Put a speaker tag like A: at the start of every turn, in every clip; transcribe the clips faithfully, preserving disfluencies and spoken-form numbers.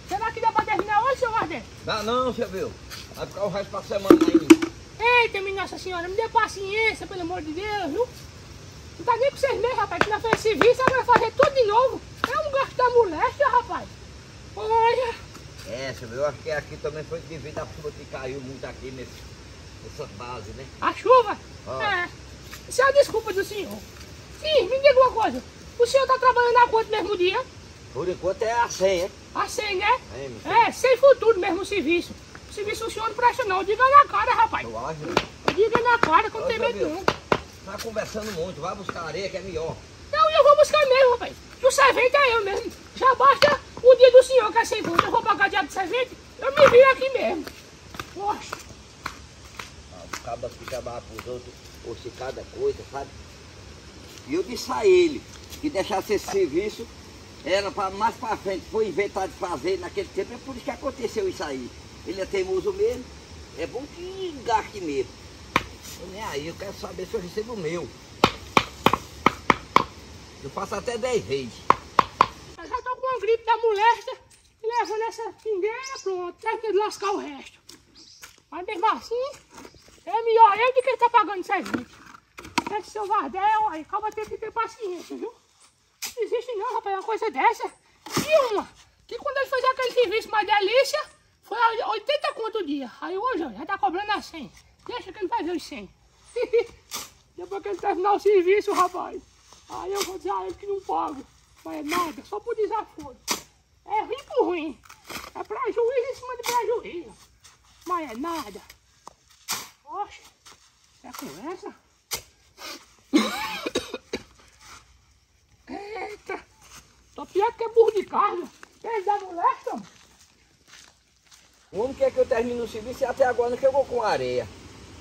A: Será que dá pra terminar hoje, seu Vardé?
B: Dá não, seu viu? Vai ficar o resto pra semana ainda.
A: Eita, minha Nossa Senhora, me dê paciência, pelo amor de Deus, viu? Não tá nem com vocês mesmo, rapaz, que não fez serviço, agora fazer tudo de novo. É um gasto da moléstia, rapaz. Olha.
B: É, seu viu? Eu acho que aqui também foi devido à chuva que caiu muito aqui nesse, nessa base, né?
A: A chuva?
B: Oh.
A: É. Isso é a desculpa do senhor. Sim, me diga uma coisa. O senhor tá trabalhando há quanto mesmo dia?
B: Por enquanto é a cem, é?
A: A cem, né?
B: É, meu filho.
A: É, sem futuro mesmo o serviço. O serviço o senhor não presta não. Diga na cara, rapaz.
B: Eu acho.
A: Diga na cara, que eu não
B: Ô,
A: tenho
B: seu
A: medo
B: viu?
A: não.
B: Tá conversando muito, vai buscar areia que é melhor.
A: Não, eu vou buscar mesmo, rapaz. Que o servente é eu mesmo. Já basta o dia do senhor, que é segunda. Eu vou pagar diabo de servente. Eu me viro aqui mesmo. Poxa.
B: Ah, os cabas que trabalham pros outros, ou se cada coisa, sabe? E eu disse a ele que deixasse esse serviço, era para mais para frente, foi inventado de fazer naquele tempo, é por isso que aconteceu isso aí. Ele é teimoso mesmo, é bom que gaste mesmo. Eu nem aí, eu quero saber se eu recebo o meu. Eu faço até dez vezes.
A: Eu já tô com a gripe da moléstia e levando essa pingueira, pronto, tem que lascar o resto. Mas mesmo assim, é melhor ele do que ele tá pagando serviço. Esse seu Vardel, aí acaba tendo que ter paciência, viu? Não existe não, rapaz, uma coisa dessa. E uma, que quando ele fez aquele serviço mais delícia, foi a oitenta conto o dia. Aí hoje, ó, já tá cobrando a cem. Deixa que ele vai ver os cem. Depois que ele terminar o serviço, rapaz, aí eu vou dizer a ele que não pago. Mas é nada, só por desaforo. É ruim por ruim. É prejuízo em cima de prejuízo. Mas é nada. Poxa, é conversa? Eita, tô pior que é burro de carne. Quer dar molesta?
B: O homem quer que eu termine o serviço e até agora não chegou com areia.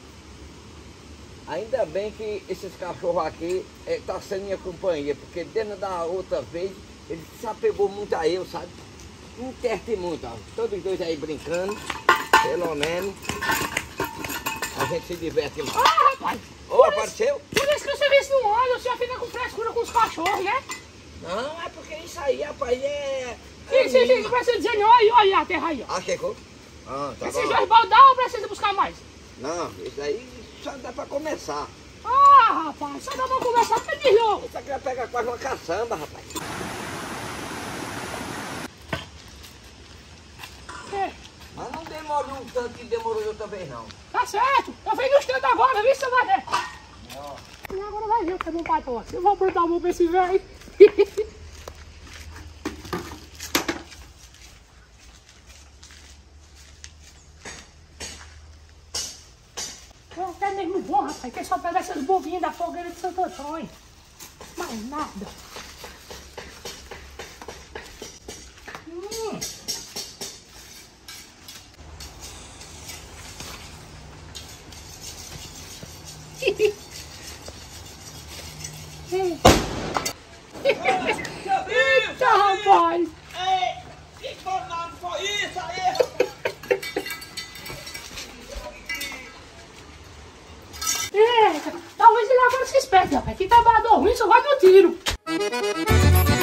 B: Ainda bem que esses cachorros aqui é, tá sendo minha companhia, porque dentro da outra vez ele se apegou muito a eu, sabe? Não interte muito, ó. Todos os dois aí brincando, pelo menos a gente se diverte mais.
A: Ah, rapaz!
B: Ô, apareceu?
A: Por isso que o serviço não anda, o senhor fica com frescura com os cachorros, né?
B: Não, é porque isso aí, rapaz, é...
A: Sim, sim, sim, não precisa dizer não, olha aí a terra aí, ó.
B: Ah, chegou? Ah, tá
A: Esses
B: bom.
A: dois baldão precisa buscar mais?
B: Não, isso aí só dá pra começar.
A: Ah, rapaz, só dá pra conversar porque de novo.
B: Isso aqui vai pegar quase uma caçamba, rapaz.
A: É,
B: Mas não demorou um tanto que demorou de outra vez, não.
A: tá certo, eu venho no instante agora, viu, seu Vardé? E agora vai ver o que é bom pra tosse. Eu vou botar a mão pra esse velho. É até mesmo bom, rapaz, que é só pegar essas bovinhas da fogueira de Santo Antônio. Mais nada. Hum. Eita, rapaz!
B: Ei, que danado foi isso aí, rapaz?
A: Eita, talvez ele agora se esperte, rapaz. Que trabalhador ruim só vai no tiro.